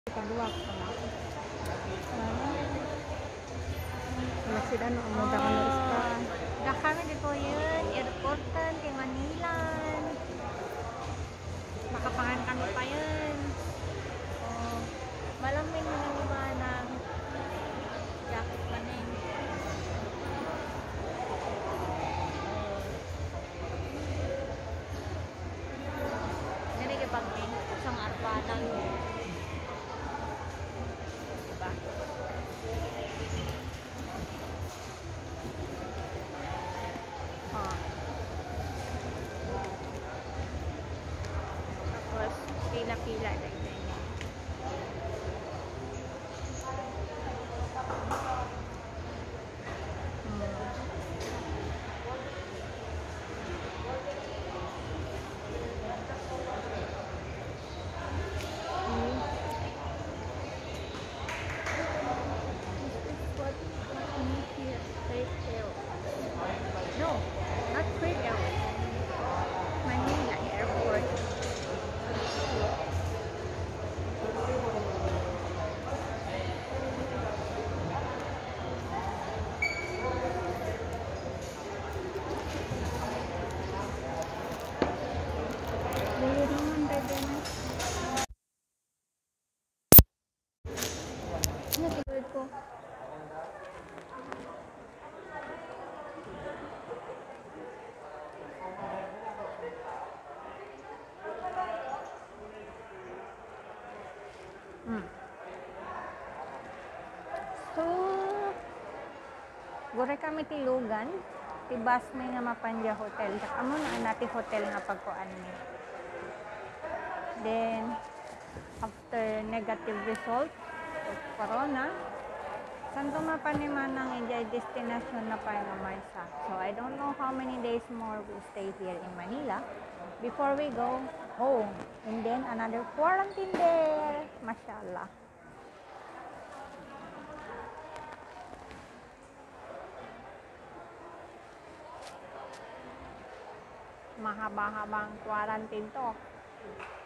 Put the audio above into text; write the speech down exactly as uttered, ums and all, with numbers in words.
Pagluwag pa na ako. Wala sila no, umuda ka na restaurant. Dakami di po yun, airportan, kay Manila. Makapangan kami pa yun. Oh, malamig na ng iba ng jacket pa na yun. Hindi ka pag may isang arpanan. Diba? Oh. Tapos, pila-pila na ito. No, not Crete Airways. Manila Airport. Dili naman bebe na. Ano tinuloy ko? Hmm. So, gure kami tilugan. Tibas may nga mapanja hotel. Amo na nati hotel nga pagkuan ni. Then, after negative result of corona, santo mapaniman ng ijay destination na pa nga Marsa. So, I don't know how many days more we stay here in Manila before we go home. And then, another quarantine there. Mashallah. Mahaba-habang quarantine to.